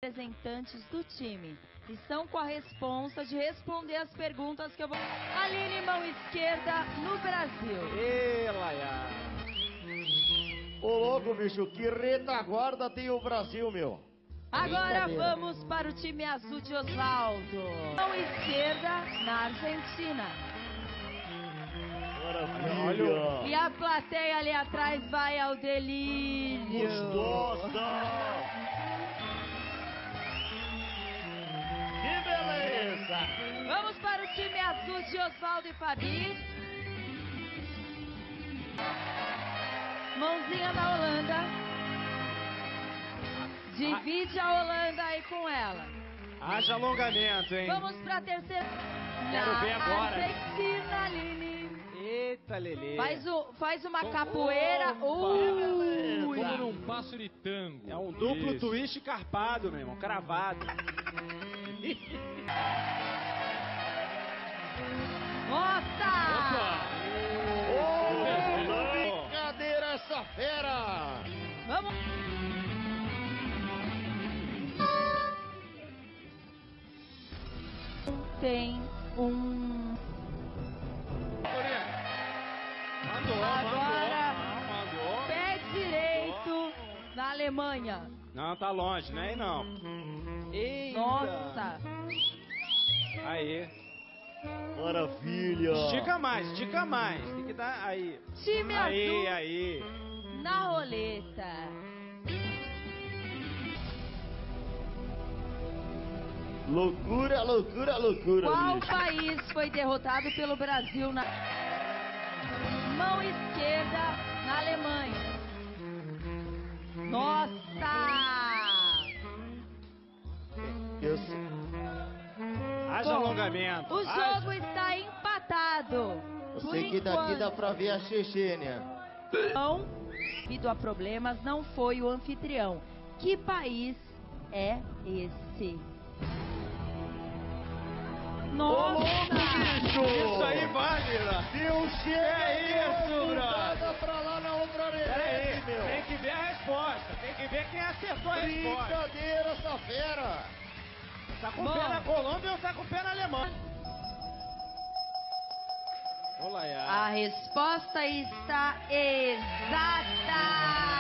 representantes do time estão com a responsa de responder as perguntas que eu vou... Aline, mão esquerda, no Brasil. Ê, Laia. Ô louco, bicho, que retaguarda tem o Brasil, meu. Agora vamos para o time azul de Osvaldo. Mão esquerda, na Argentina. Maravilha. E a plateia ali atrás vai ao delírio. Gostosa. Que beleza. Vamos para o time azul de Osvaldo e Fabi. Mãozinha na Holanda. Divide a Holanda aí com ela. Haja alongamento, hein? Vamos para a terceira. Quero ver agora. Argentina, Aline. Eita, Lelê. Faz uma capoeira. Como num passo de tango. É um duplo Isso. twist carpado, meu irmão. Cravado. Nossa! Brincadeira essa fera. Vamos. Tem um... Mandou. Pé direito na Alemanha. Não, tá longe, né? Não. Eita. Nossa! Aí. Maravilha. Estica mais. Tem que dar aí. Time azul Aí. na roleta. Loucura. Qual bicho. país foi derrotado pelo Brasil na mão esquerda na Alemanha? Nossa! Eu sei. Haja Bom, alongamento. O jogo está empatado. Eu Por sei que daqui dá enquanto. pra ver a Chechênia. Não, devido a problemas, não foi o anfitrião. Que país é esse? Nossa! Isso aí vale, né? Deu cheio. É isso, brother. Nada pra lá na outra Pera aí, meu. tem que ver a resposta. Tem que ver quem acertou a resposta. Brincadeira essa fera. Tá com o Bom. pé na Colômbia ou tá com o pé na Alemanha? Olá, A resposta está exata!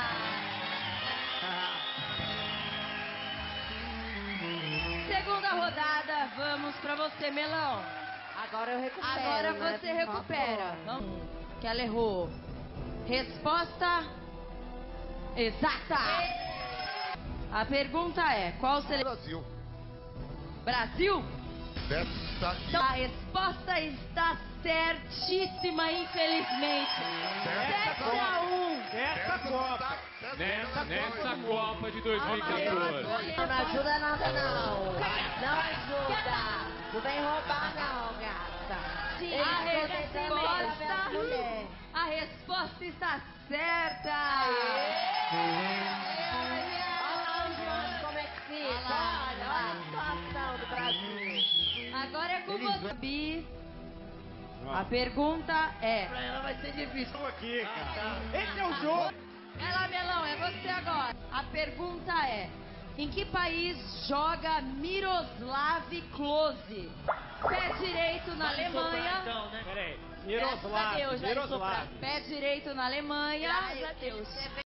Segunda rodada, vamos pra você, Melão. Agora eu recupero. Agora né? você recupera. Vamos. Que ela errou. Resposta exata. A pergunta é: qual seleção? Brasil. Brasil? Desta aqui. Então, a resposta está certíssima, infelizmente. 7-1. Essa Copa. Nessa Copa de 2014. Não ajuda nada, não. Não ajuda. Não vem roubar, não, gata. A resposta está certa. Olha como é que fica. Olha a situação do Brasil. Agora é com você, Bi. A pergunta é... Pra ela vai ser difícil aqui, cara. Esse é o jogo. Vai lá, Melão, é você agora. A pergunta é: em que país joga Miroslav Klose? Pé direito na Alemanha. Peraí. Graças a Deus, já Miroslav. Pé direito na Alemanha. Graças a Deus.